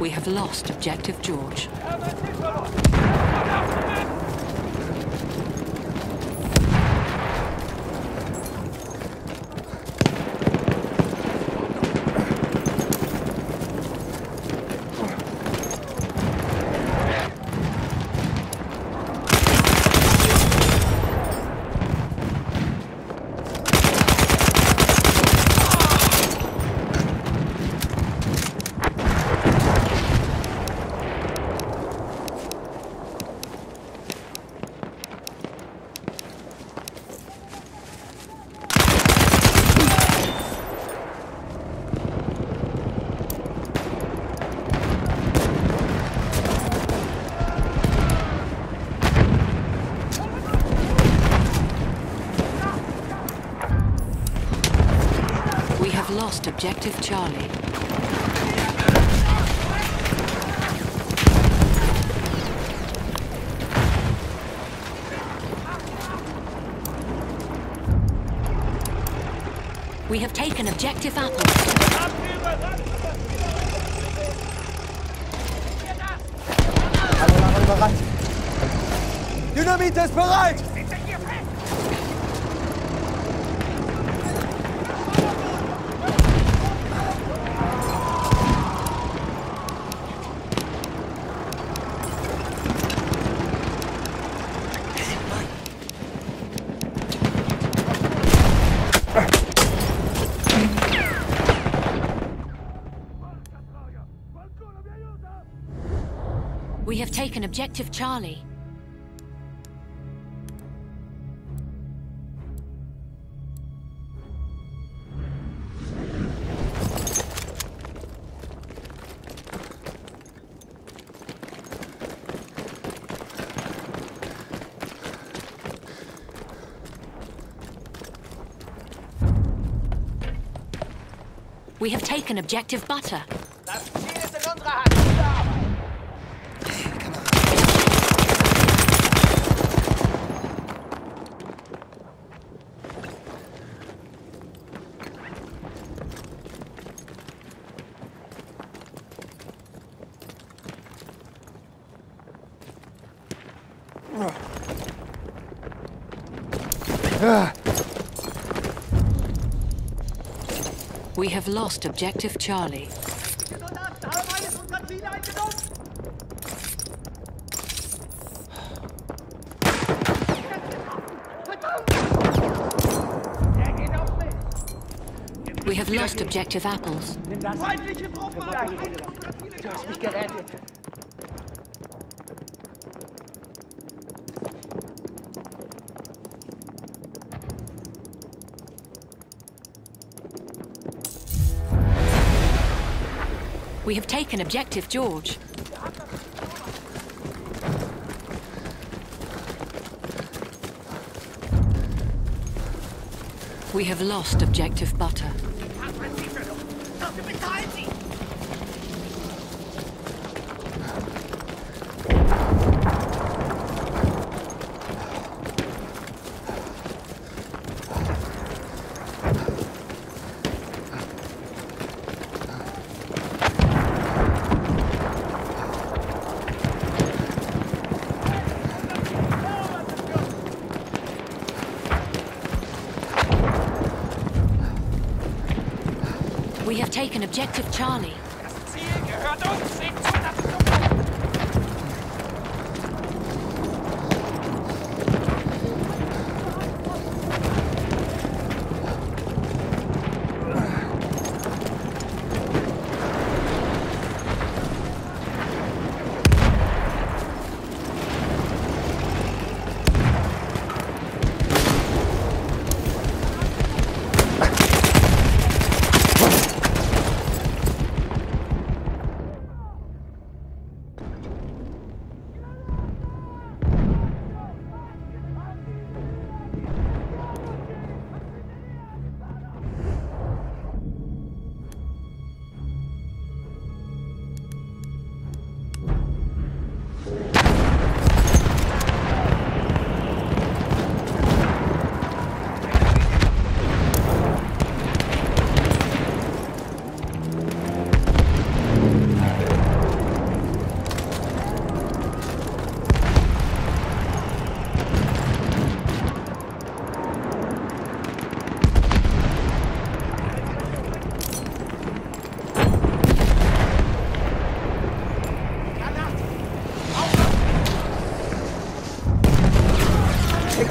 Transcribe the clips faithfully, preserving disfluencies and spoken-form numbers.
We have lost Objective George. Lost Objective Charlie. We have taken Objective Apple. Dynamit ist bereit! We have taken Objective Charlie. We have taken Objective Butter. Das Ziel ist in unserer Hand. Gute Arbeit. We have lost Objective Charlie. We have lost Objective Apples. Feindliche Truppen! Du hast mich gerettet. We have taken Objective George. We have lost Objective Butter. We have taken Objective Charlie. Das Ziel gehört uns. Seht zu, dass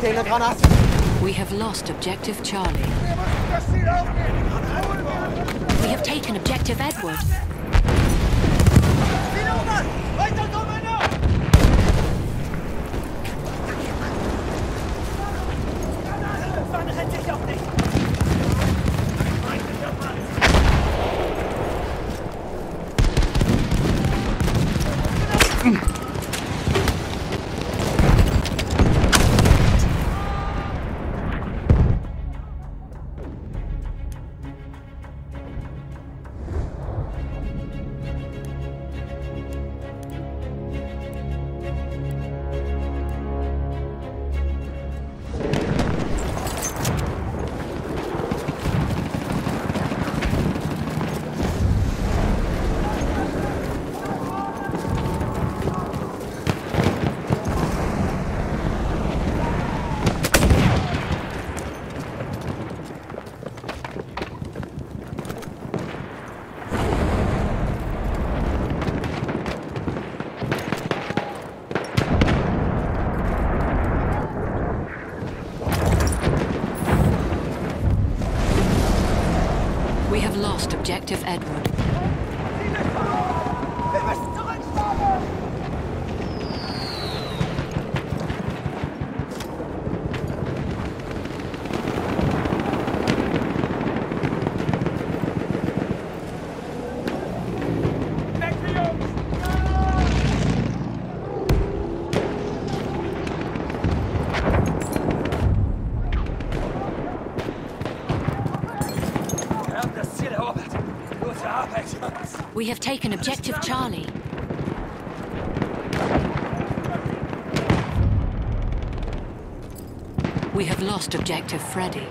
hier eine Granate. We have lost objective Charlie. We have taken objective Edward. We have lost objective Edward. We have taken objective Charlie. We have lost objective Freddy.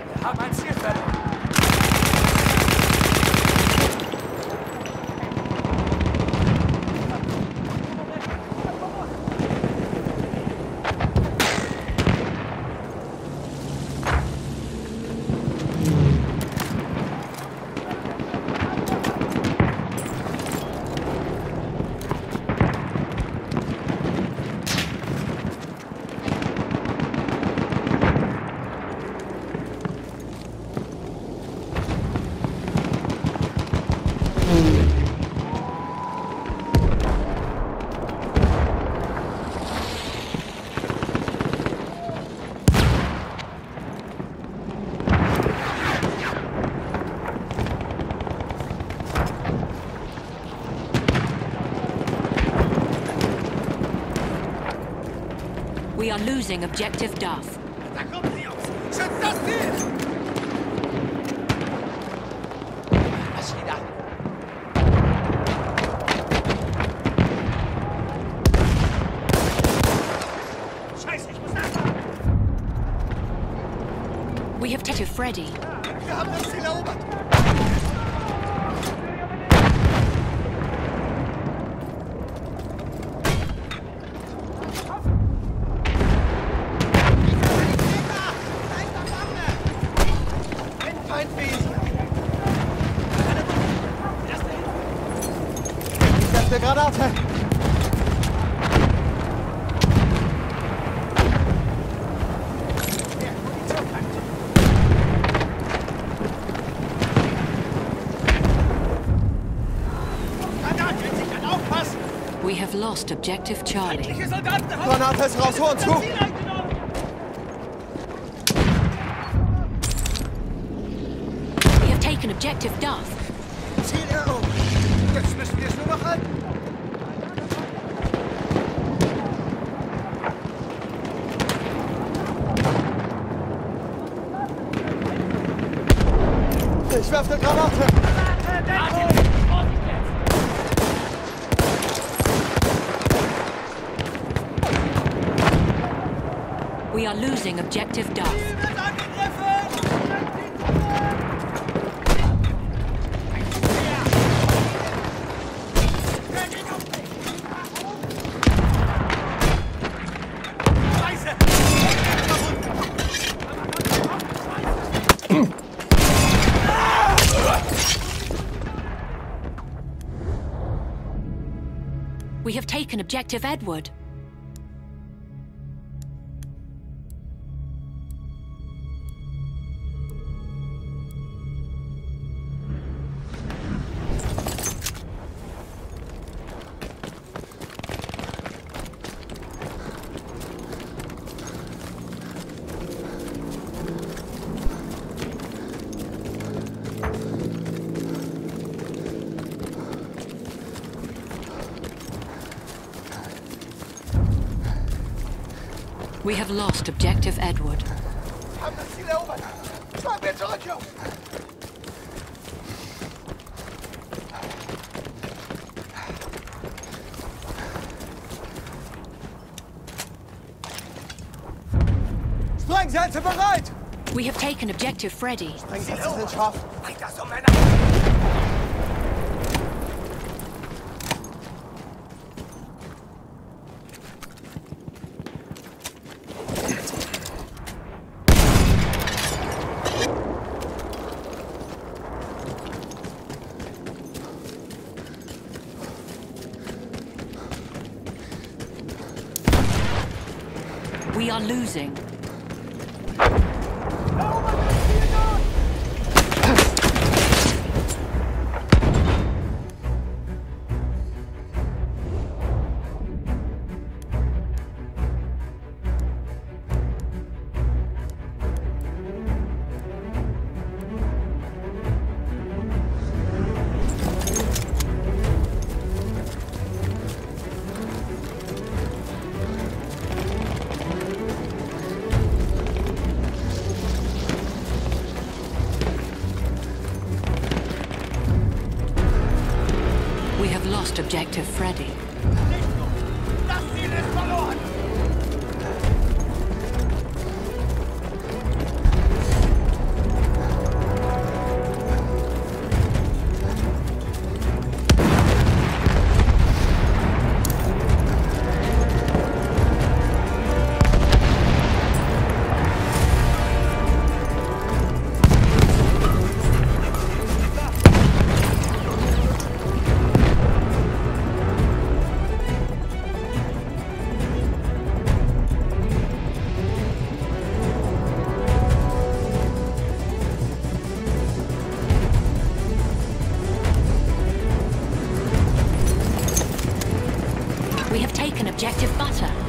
We are losing objective Duff. Da kommen sie, Jungs! Schützt das Ziel! Was steht da? Scheiße, ich muss nachfahren! We have taken Freddy. Wir haben das Ziel erobert! Granate! We have lost objective Charlie. Granate ist raus, vor uns zu! We have taken objective Duff. Ziel erobert! Jetzt müssen wir es nur noch halten! Ich werfe eine Granate! We are losing objective Duff. We have taken objective Edward. We have lost objective Edward. Haben das Ziel erobert. Schlagen wir zurück, Jungs. Sprengsätze bereit! We have taken objective Freddy. Sprengsätze sind scharf. Weiter so, Männer! We are losing. We have lost objective Freddy. Das Ziel ist verloren! We have taken objective Butter.